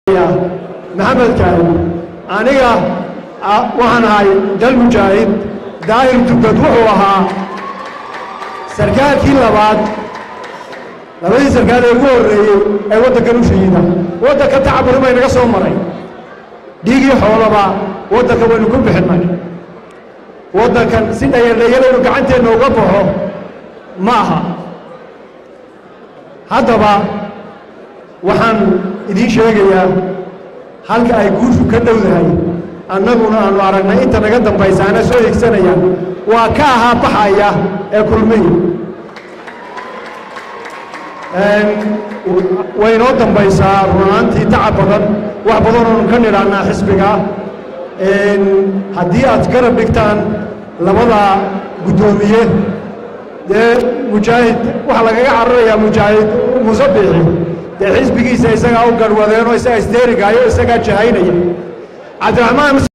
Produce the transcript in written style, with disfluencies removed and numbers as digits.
محمد كاهن أنا وأنا هاي دل مجاهد داير تبدوها سركال كلا بعد لبدي سركال يقول أي وده كانوا شيئا وده كتعب لما ينقصوا مري ديجي حوله با وده كمان يكون بحلمه وده كان سيدا يلي وقعنت إنه قبضه معها هذا با وحن إدين شيء يا halka ay guushu ka dhowdahay annaguna aanu aragnay inta naga dambaysaana soo higsanaya waa ka aha baxaya ee kulmay waynoo dambaysaa runaantii tacab badan wax badan oo ka niraanaa xisbiga haddii aad garab dhigtaan labada gudoomiye dee mujaahid waxa lagaga cararayaa mujaahid musabixi حزبي سيساق أو قروذين ويساق استيرق أيو يساق جهيني عبد الرحمن